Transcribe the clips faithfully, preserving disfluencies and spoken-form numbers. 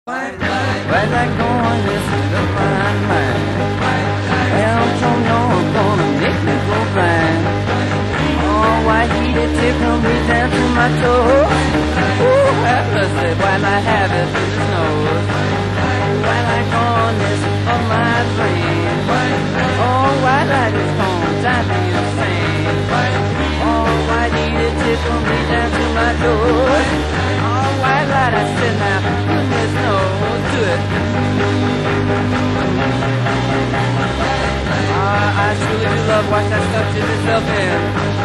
White light going, listen to fine man. Well, don't know I'm gonna make me go blind. Oh, white heated tickle me down to my toes. Ooh, have mercy, white light have it in his nose. White light going, listen for my brain. Oh, white light is gonna drive me insane. Oh, white heated tickle me down to my toes. Oh, white light, I said now, goodness knows, do it. Uh, I truly do love watch that stuff to itself in.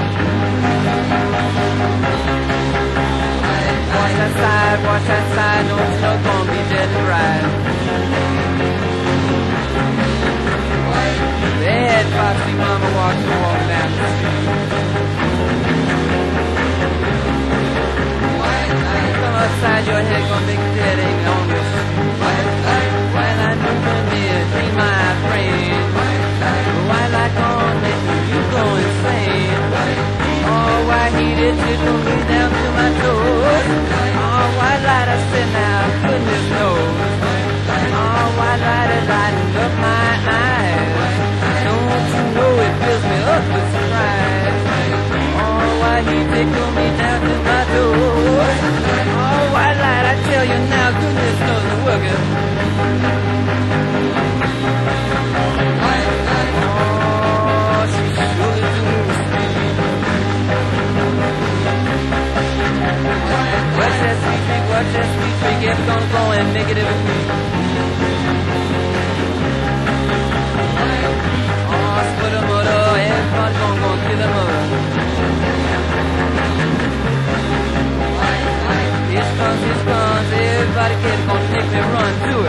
Watch that side, watch that side, no it's not gonna be dead and right. Bad foxy mama walks and walks down the street. Upside your head, gonna make your head ache on your street. White light, white light, moving me, be my friend. White light gonna make you go insane. Oh, white heated tickle me down to my toes. Oh, white light, I said now, goodness knows. Oh, white light is lighting up my eyes. Don't you know it fills me up with surprise. Oh, white heat tickle me down to my toes. White light, I tell you now, goodness knows it's working. White light, oh, she surely do moves me. Watch that sweet freak, watch that sweet freak, it's gonna go and make it every week. Oh, split a mother, everybody gonna go kill a mother. Here comes, here comes, everybody get gonna make me run too.